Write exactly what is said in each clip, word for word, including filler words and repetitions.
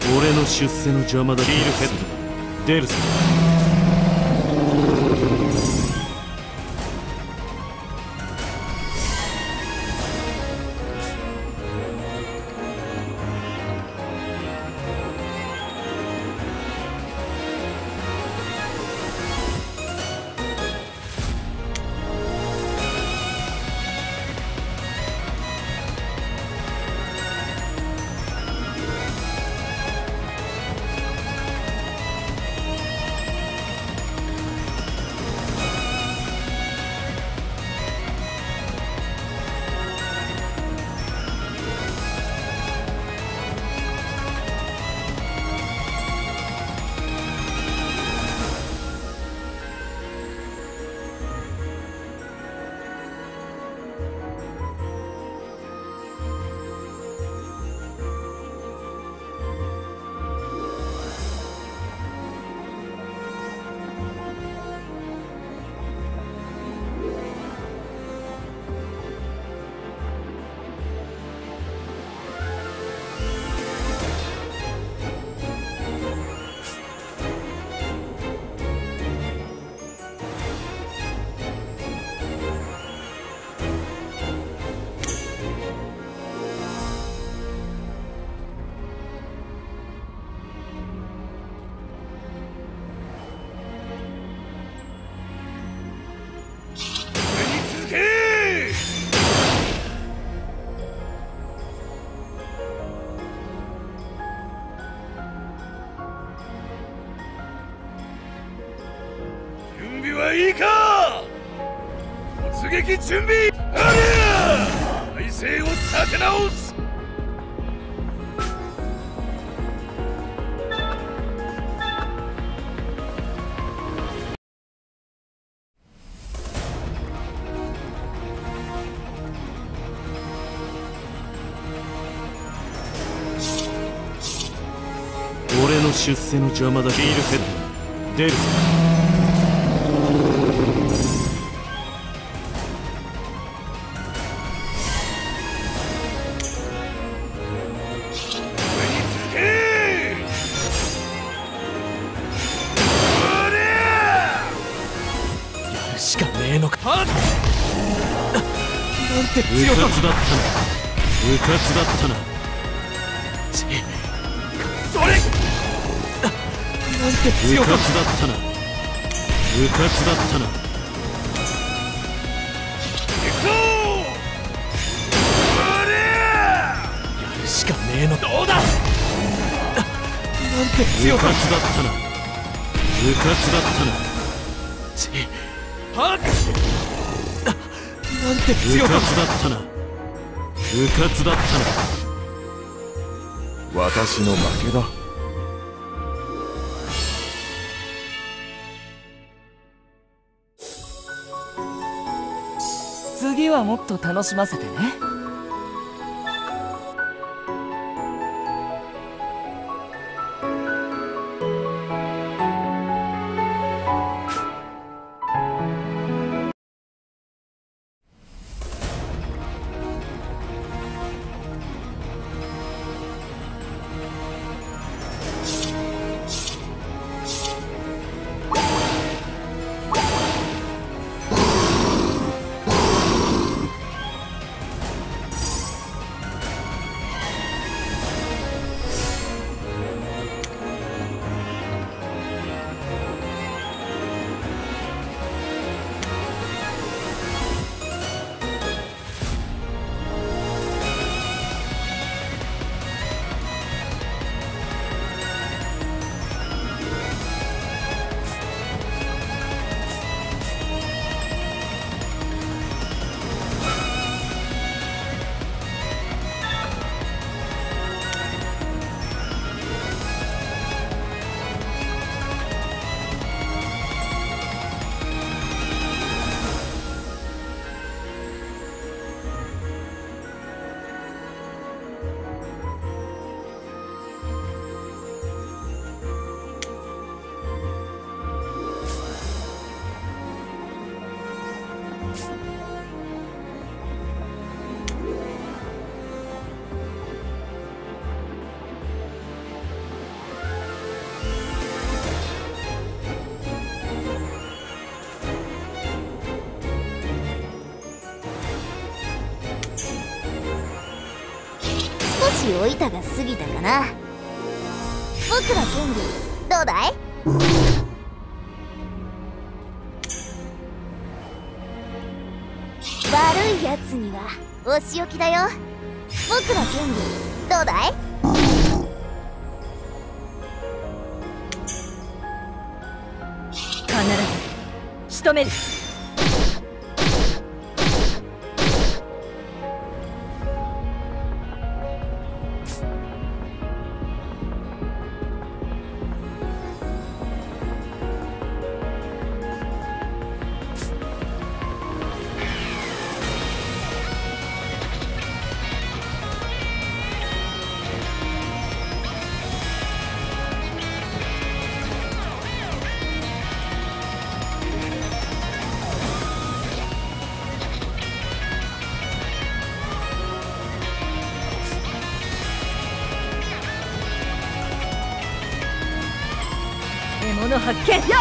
俺の出世の邪魔だ。ヒールヘッド出るぞ。いいか、突撃準備。ありゃ、体勢を立て直す。俺の出世の邪魔だ。ヒールヘッド出るぞ。しかねえのか。なんて強さだったな。うかつだったな。ちそれなんて強さだったな。うかつだったな。行くぞ。やるしかねえの。どうだ。なんて強さだったな。うかつだったな。ちはっなんて強さだったな。うかつだったな。 私の負けだ。 次はもっと楽しませてね。 いおいたが過ぎたかな。僕の権利どうだい？悪いやつにはお仕置きだよ。僕の権利どうだい？ 必ず仕留める。獲物発見よ。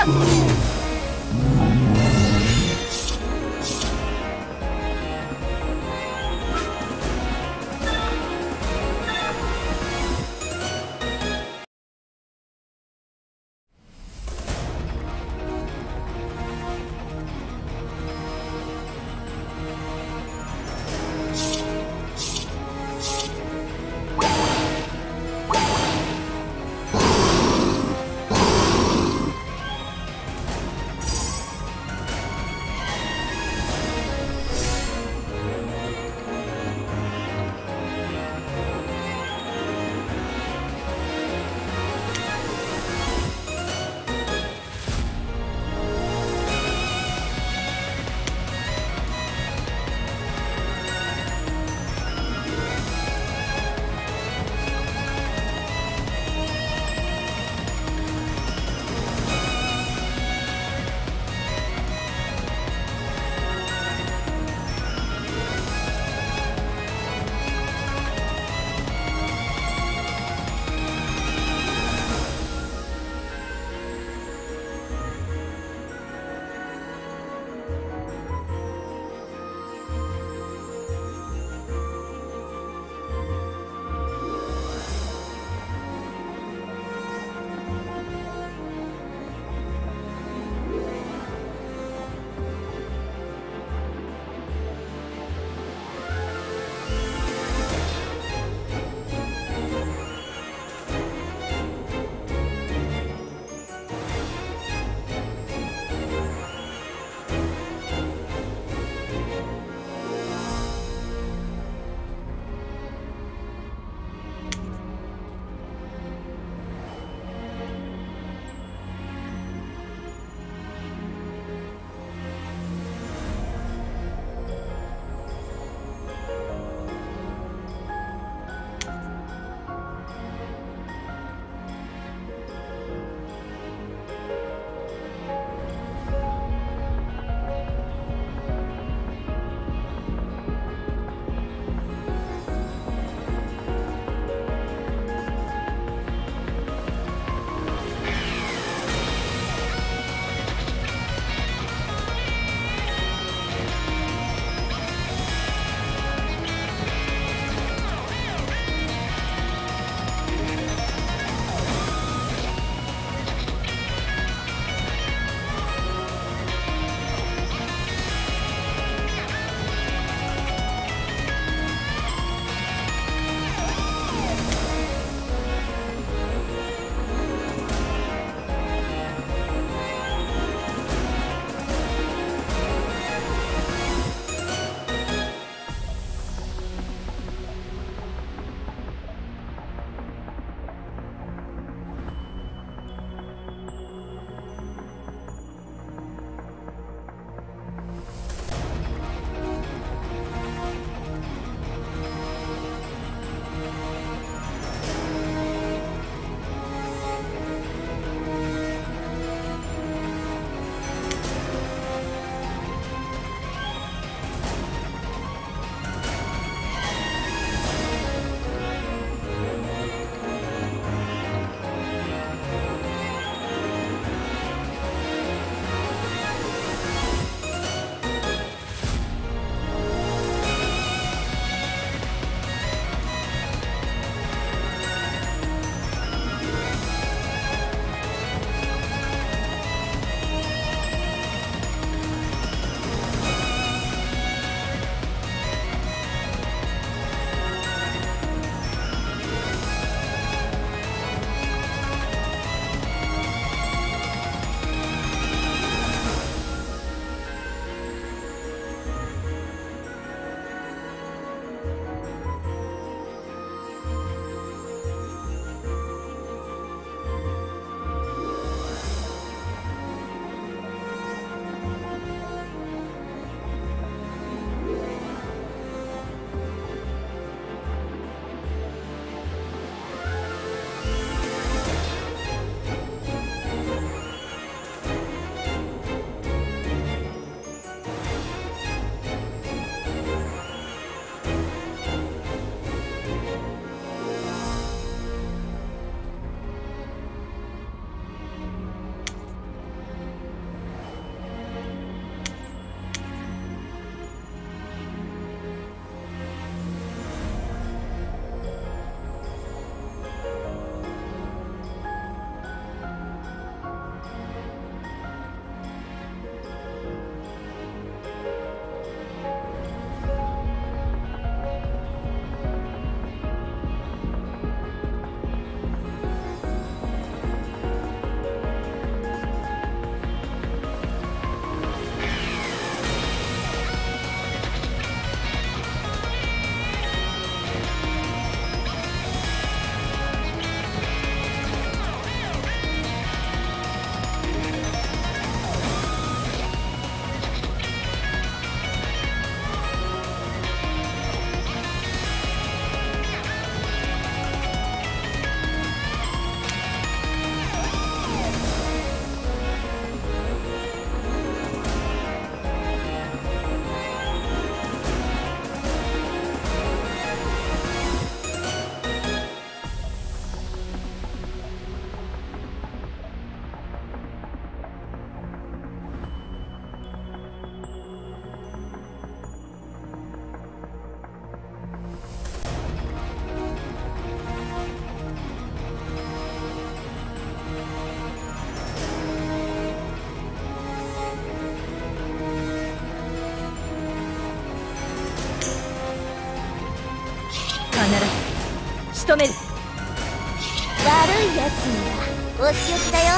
仕留める。 悪いやつにはお仕置きだよ。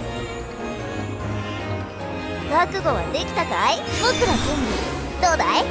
覚悟はできたかい、僕ら剣理。どうだい？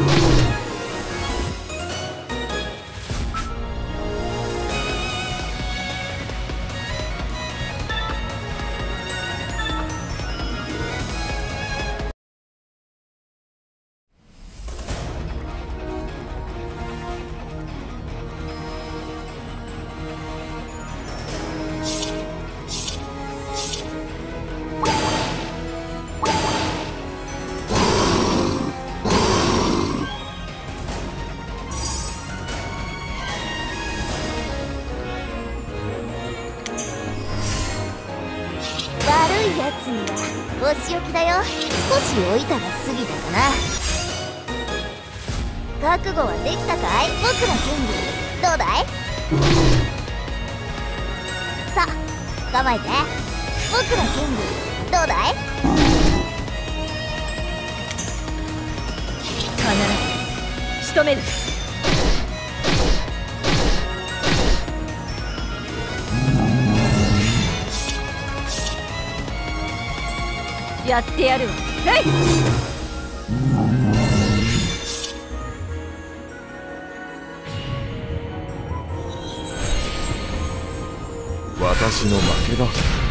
悪いやつにはお仕置きだよ。少し置いたら過ぎたかな。覚悟はできたかい、僕ら剣理。どうだい？さあ構えて、僕ら剣理。どうだい？ 必ず仕留める。やってやるわ。えい！ 私の負けだ。